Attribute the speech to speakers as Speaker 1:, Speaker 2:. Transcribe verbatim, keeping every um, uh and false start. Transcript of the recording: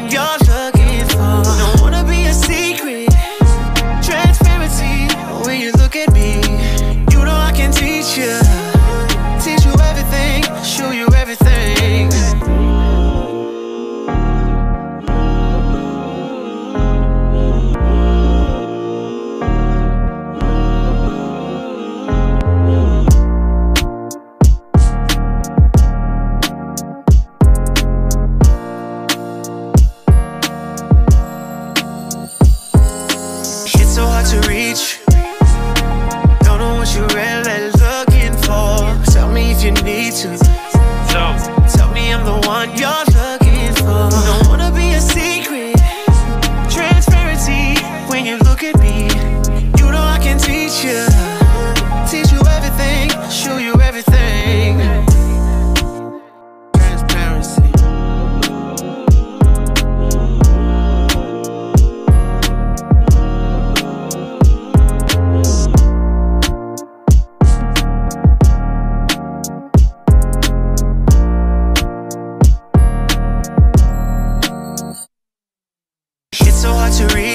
Speaker 1: one you're looking for. Don't wanna be a secret. Transparency when you look at me. You know I can teach you, teach you everything, show you everything. It's so hard to reach. Don't know what you're really looking for. Tell me if you need to. Tell me I'm the one you're looking for. Don't wanna be a secret. Transparency when you look at me. You know I can teach you, teach you everything, show you everything. Transparency. So hard to read.